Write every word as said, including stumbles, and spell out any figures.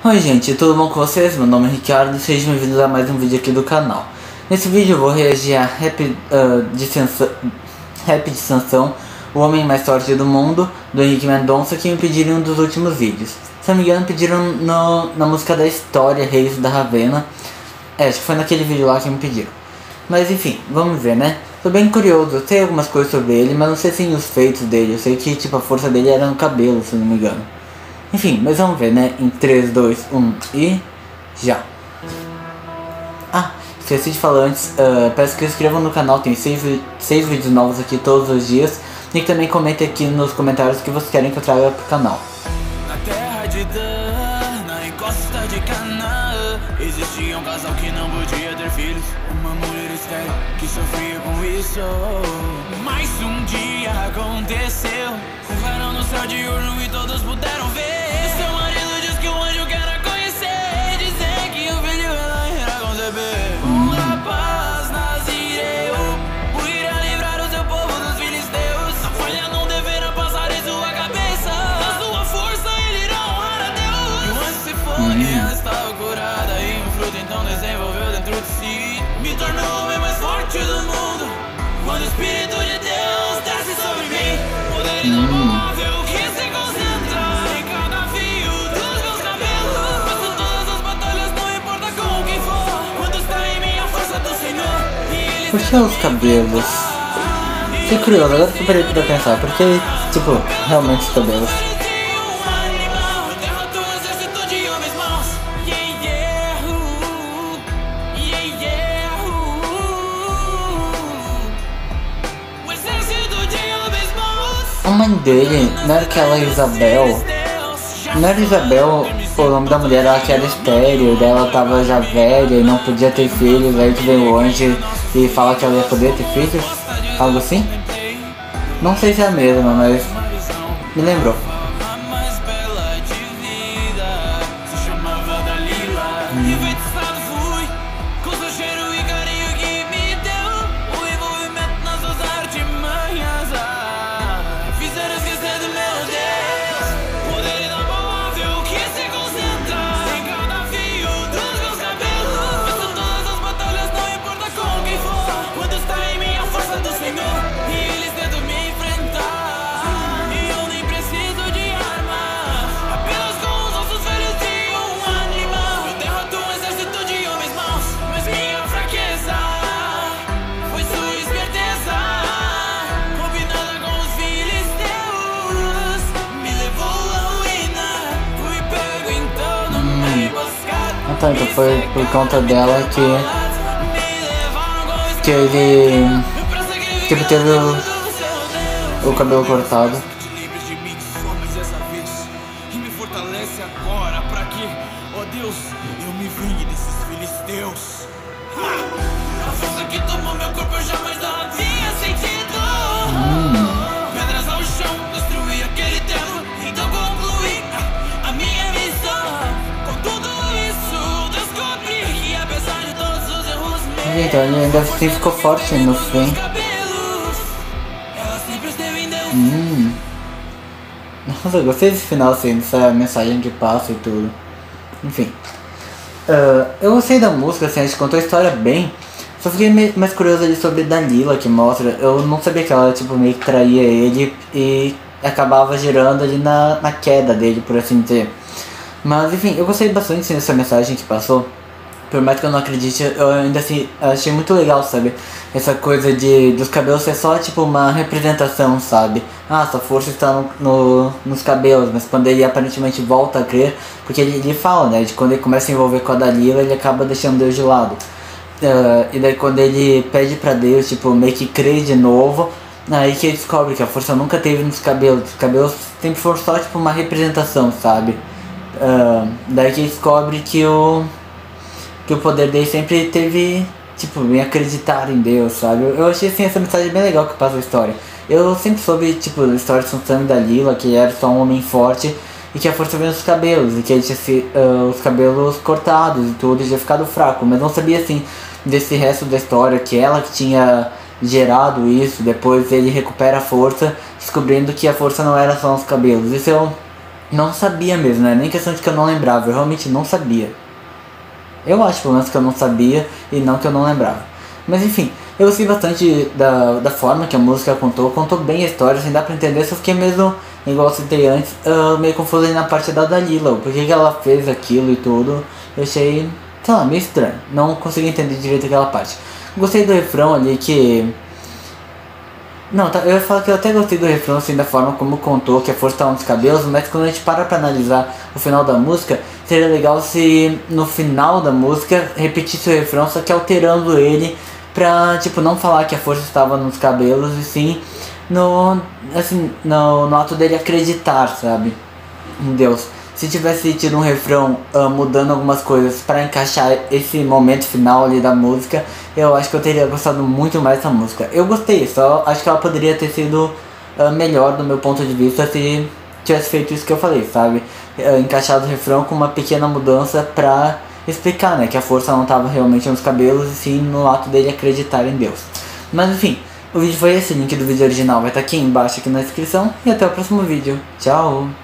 Oi gente, tudo bom com vocês? Meu nome é Ricardo e sejam bem-vindos a mais um vídeo aqui do canal. Nesse vídeo eu vou reagir a Rap, uh, de, Sansão, Rap de Sansão, o homem mais forte do mundo, do Henrique Mendonça, que me pediram em um dos últimos vídeos. Se não me engano, pediram no, na música da história, Reis da Ravena. É, acho que foi naquele vídeo lá que me pediram. Mas enfim, vamos ver, né? Tô bem curioso, eu sei algumas coisas sobre ele, mas não sei sim os feitos dele. Eu sei que tipo a força dele era no cabelo, se não me engano. Enfim, mas vamos ver, né? Em três, dois, um e já. Ah, esqueci de falar antes, uh, peço que se inscrevam no canal, tem seis, seis vídeos novos aqui todos os dias. E também comente aqui nos comentários o que vocês querem que eu traga pro canal. Na terra de Dan, na encosta de Canaã, existia um casal que não podia ter filhos. Uma mulher estéril que sofria com isso. Mas um dia aconteceu, um clarão no céu diurno e todos puderam ver. Seu marido diz que o anjo quer a conhecer, dizer que o filho ela irá conceber. Um rapaz nazireu, o irá livrar o seu povo dos filisteus. A falha não deverá passar em sua cabeça, na sua força ele irá honrar a Deus. E o anjo se foi e ela estava curada, e um fruto então desenvolveu dentro de si. Me tornou o homem mais forte do mundo, quando o Espírito de Deus desce sobre mim. Poder inabalável que se concentra em cada fio dos meus cabelos. Faço todas as batalhas, não importa com quem for, quando está em mim a força do Senhor. E ele Por que os cabelos? Fiquei curioso, agora que eu parei pra pensar, porque, tipo, realmente os cabelos. A mãe dele, não era aquela Isabel? Não era Isabel, o nome da mulher, ela que era estéreo, dela tava já velha e não podia ter filhos, aí que vem o anjo e fala que ela ia poder ter filhos? Algo assim? Não sei se é a mesma, mas me lembrou. Então, então foi por conta dela que que ele tipo teve o, o cabelo cortado. E me fortalece agora para que, ó Deus, eu me vingue desses filisteus. A força que tomou meu corpo eu jamais havia sentido. Hum. Pedras ao chão, destruí aquele templo, então concluí a minha missão. Com tudo isso, descobri que apesar de todos os erros meus, Então ele ainda assim ficou forte no fim. ela sempre esteve em Deus. Hum. Nossa, eu gostei desse final assim, dessa mensagem que passa e tudo. Enfim. Uh, eu gostei da música, assim, a gente contou a história bem. Só fiquei meio mais curioso ali sobre Dalila, que mostra. Eu não sabia que ela tipo meio que traía ele e acabava girando ali na, na queda dele, por assim dizer. Mas enfim, eu gostei bastante assim, dessa mensagem que passou. Por mais que eu não acredite, eu ainda assim achei muito legal, sabe? Essa coisa de dos cabelos ser só tipo uma representação, sabe? Ah, sua força está no, no, nos cabelos, mas quando ele aparentemente volta a crer, porque ele, ele fala, né? De quando ele começa a envolver com a Dalila, ele acaba deixando Deus de lado. Uh, e daí quando ele pede pra Deus, tipo, meio que crer de novo, aí que ele descobre que a força nunca teve nos cabelos. Os cabelos sempre foram só tipo uma representação, sabe? Uh, daí que ele descobre que o... que o poder dele sempre teve, tipo, em acreditar em Deus, sabe? Eu, eu achei, assim, essa mensagem bem legal que passa a história. Eu sempre soube, tipo, a história de Sansão e Dalila, que ele era só um homem forte e que a força veio nos cabelos, e que ele tinha uh, os cabelos cortados e tudo, e tinha ficado fraco. Mas não sabia, assim, desse resto da história, que ela que tinha gerado isso, depois ele recupera a força, descobrindo que a força não era só nos cabelos. Isso eu, não sabia mesmo, né? Nem questão de que eu não lembrava, eu realmente não sabia. Eu acho pelo menos que eu não sabia e não que eu não lembrava. Mas enfim, eu gostei bastante da, da forma que a música contou, contou bem a história, assim, dá pra entender, só fiquei mesmo, igual eu citei antes, uh, meio confuso aí na parte da Dalila, por que ela fez aquilo e tudo, eu achei, sei lá, meio estranho, não consegui entender direito aquela parte. Gostei do refrão ali que... Não, tá, eu ia falar que eu até gostei do refrão, assim, da forma como contou, que a força estava nos cabelos, mas quando a gente para pra analisar o final da música, seria legal se no final da música repetisse o refrão, só que alterando ele pra, tipo, não falar que a força estava nos cabelos, e sim no, assim, no, no ato dele acreditar, sabe, em Deus. Se tivesse tido um refrão uh, mudando algumas coisas pra encaixar esse momento final ali da música, eu acho que eu teria gostado muito mais dessa música. Eu gostei, só acho que ela poderia ter sido uh, melhor do meu ponto de vista se tivesse feito isso que eu falei, sabe? Uh, encaixado o refrão com uma pequena mudança pra explicar, né, que a força não estava realmente nos cabelos e sim no ato dele acreditar em Deus. Mas enfim, o vídeo foi esse, o link do vídeo original vai estar aqui embaixo aqui na descrição e até o próximo vídeo. Tchau!